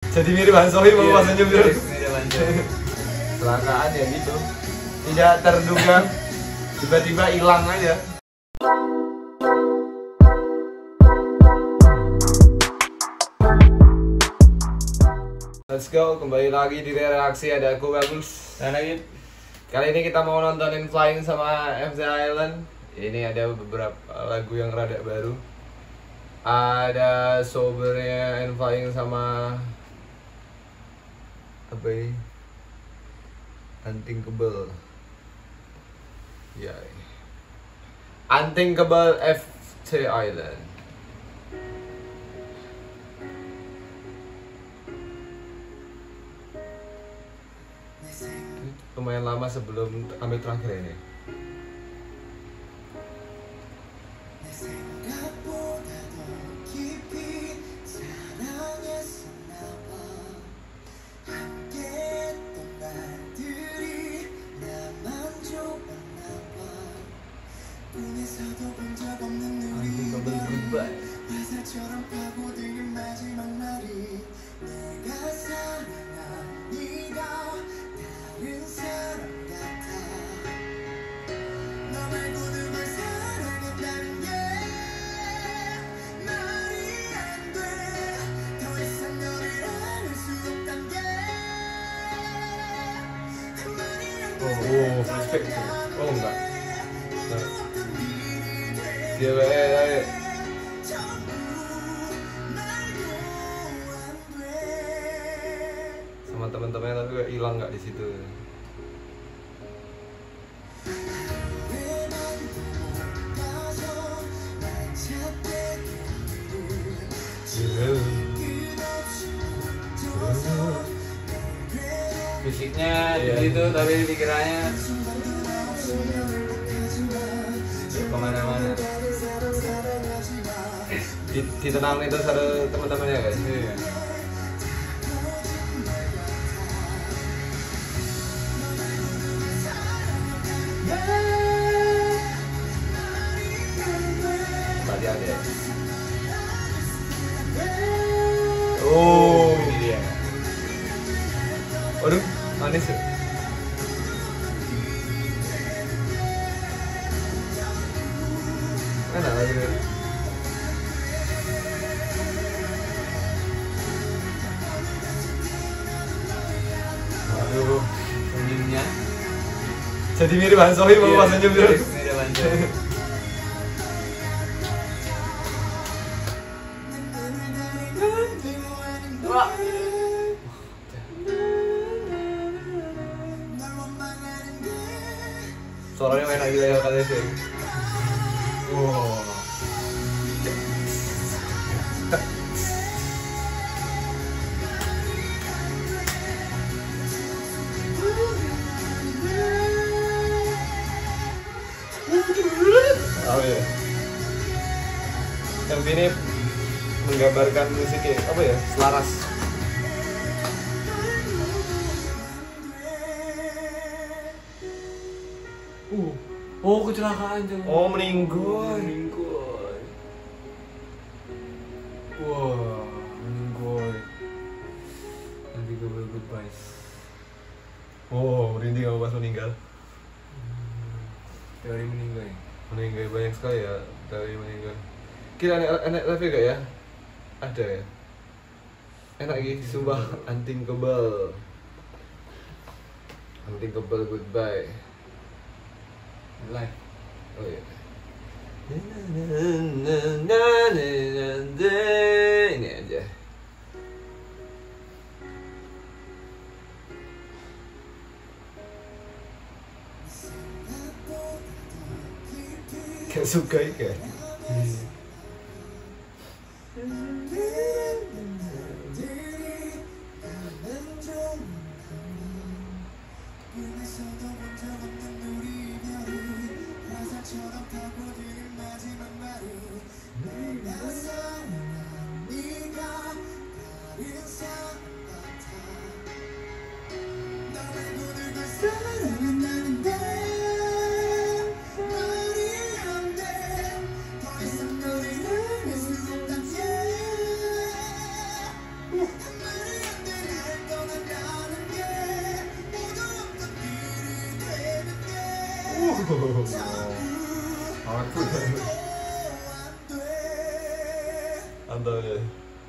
Jadi mirip Han Sohim mau senyum terus. Mirip Han Sohim. Kecelakaan ya gitu. Tidak terduga, tiba-tiba hilang aja. Let's go, kembali lagi di reaksi, ada aku Bagus Dan lagi kali ini kita mau nontonin Flying sama FC Island. Ini ada beberapa lagu yang rada baru. Ada Sobernya and Flying sama apa ini? Unthinkable. Ya. Unthinkable FC Island. Lumayan lama sebelum ambil terakhir ini. Unthinkable Goodbye. Oh, flashback. Oh enggak. Nah. Dia baik. Sama teman-temannya tapi hilang nggak di situ. fisiknya gitu, tapi pikirannya kemana-mana. Ditenangin itu sama teman-temannya guys. Iya. Tadi ada. Oh, ini dia. Waduh, manis ya. Enak lagi nih. Aduh, senyumnya. Jadi mirip Han Sohim mau senyum terus. Mirip Han Sohim. Wah. Suaranya enak gila ya kalian sih. Wow. Oh iya. Yang ini menggambarkan musiknya apa ya? Selaras. Oh, kecelakaan jangan. Oh, meninggal. Meninggal. Wah, meninggal. Nanti gue goodbye. Oh, merinding aku pas meninggal. Teori meninggal. Meninggal banyak sekali ya dari meninggal. Kira enak live gak ya? Ada ya. Enak gitu, sumpah. Unthinkable. Unthinkable Goodbye. Live. Oh iya. Ini aja. Gak suka ya? Powerful. Mantap ya.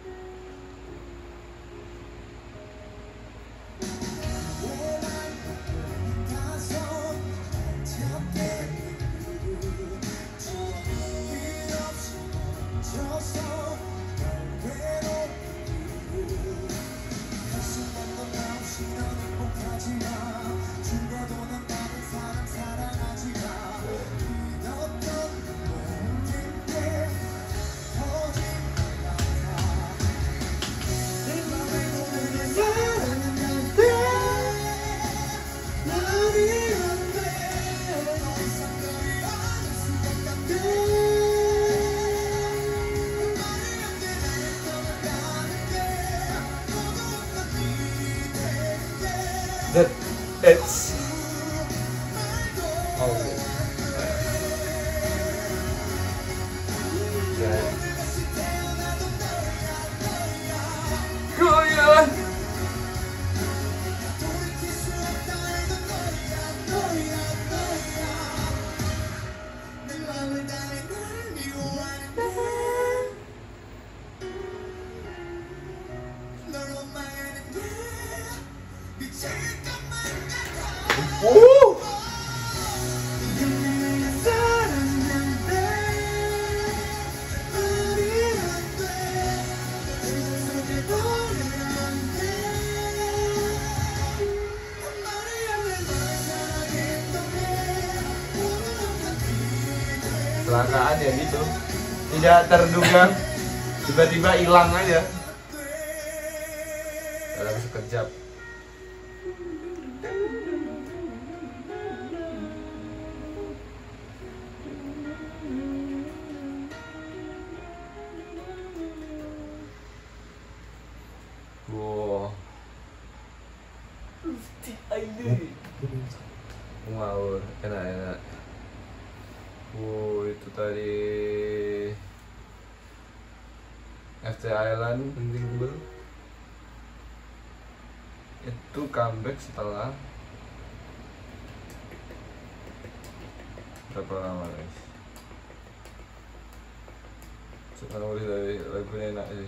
It's okay. Goyang. Kecelakaan ya gitu, tidak terduga, tiba-tiba hilang aja dalam sekejap. Wow, ngawur, enak. Wow, itu tadi FC Island Unbreakable. Itu comeback setelah berapa lama guys? Sekarang udah dari lagunya enak sih.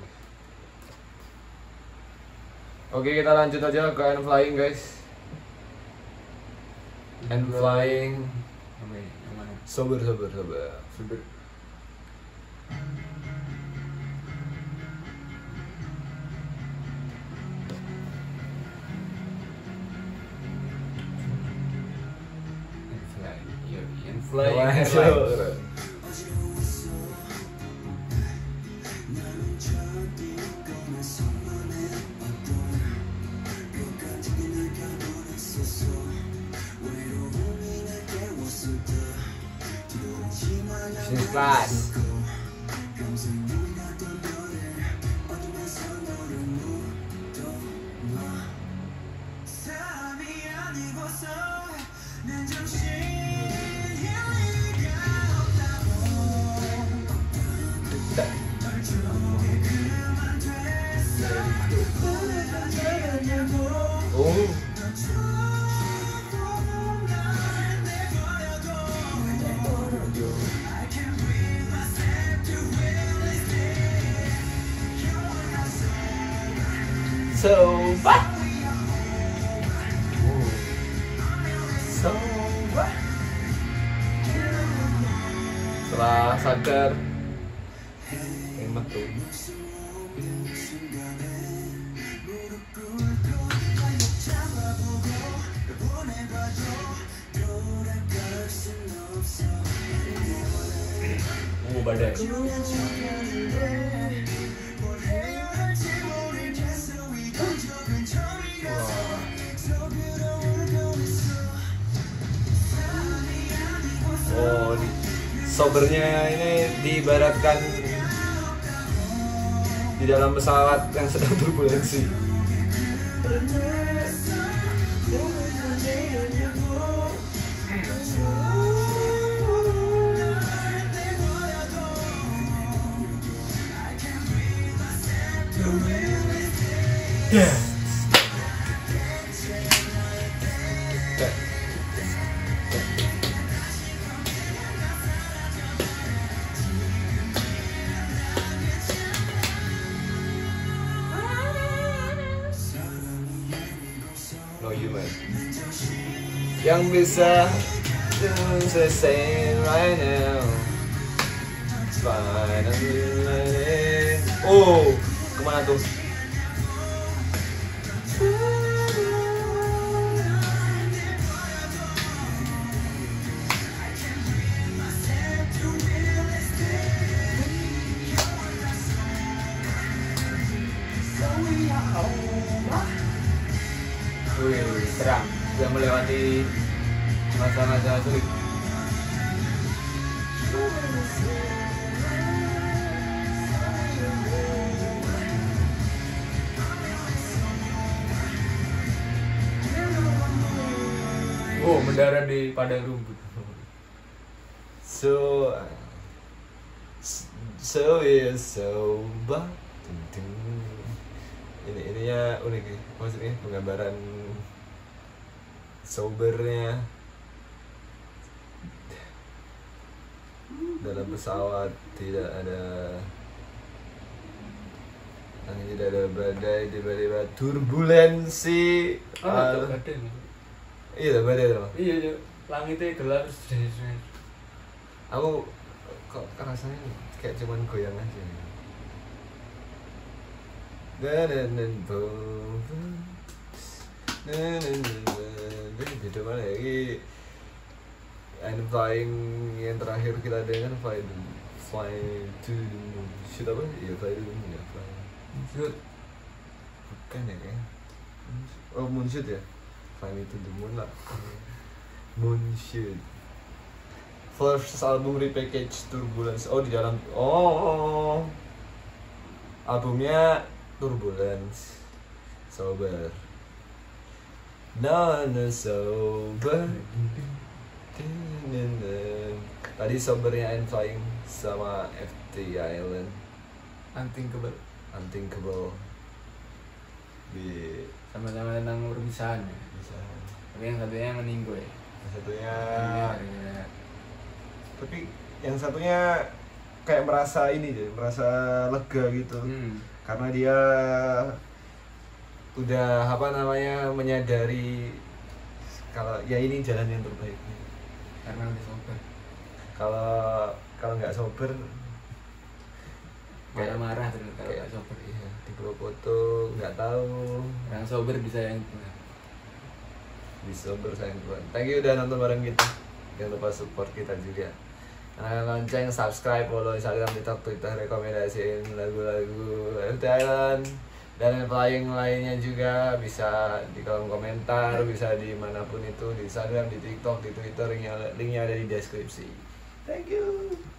Oke, kita lanjut aja ke End Flying guys. End Flying. Sober. Flying. Business class. Oh. Sobat. Setelah sadar emak tuh. Badai. Oh, sobernya ini diibaratkan di dalam pesawat yang sedang turbulensi. Yeah. human yang bisa selesai right now. Finally. Oh, kemana tuh? Wih, terang. Sudah melewati masa-masa sulit. Oh, mendarat di padang rumput. So ininya unik nih, maksudnya penggambaran sobernya dalam pesawat, tidak ada angin, tidak ada badai, tiba-tiba turbulensi. Badai. Iya badai loh. Iya, langitnya gelap terus. Aku kok rasanya kayak cuman goyang aja. Beda mana ya ini? I'm flying yang terakhir kita dengar fly to the moon. Shoot apa? Iya fly to the moon ya. Shoot. Bukan ya kayaknya. Oh moon shoot ya. Fly me to the moon lah. Moon shoot. First album repackage Turbulence. Oh di dalam. Oh. Albumnya Turbulence. Sober. No sober. Tadi sobernya I'm Flying sama FT Island. Unthinkable. Sama-sama tentang perpisahan ya. Bisa. Tapi yang satunya meninggal ya. Yang satunya. Iya. Tapi yang satunya kayak merasa ini deh, merasa lega gitu. Karena dia udah menyadari kalau ya ini jalan yang terbaik. Karena udah sober. Kalau nggak sober Marah-marah terus kalau nggak sober. Iya, di foto nggak tahu. Yang sober bisa yang Tuhan. Di sober sayang Tuhan. Thank you udah nonton bareng kita. Jangan lupa support kita juga. Lonceng, subscribe, follow Instagram, TikTok, Twitter, rekomendasiin lagu-lagu FT Island dan yang paling lainnya juga bisa di kolom komentar, bisa di manapun itu, di Instagram, di TikTok, di Twitter, linknya ada di deskripsi. Thank you.